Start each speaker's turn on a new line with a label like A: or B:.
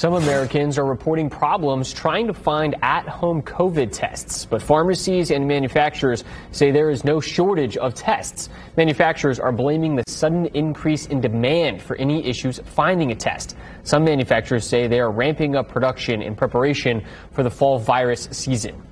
A: Some Americans are reporting problems trying to find at-home COVID tests, but pharmacies and manufacturers say there is no shortage of tests. Manufacturers are blaming the sudden increase in demand for any issues finding a test. Some manufacturers say they are ramping up production in preparation for the fall virus season.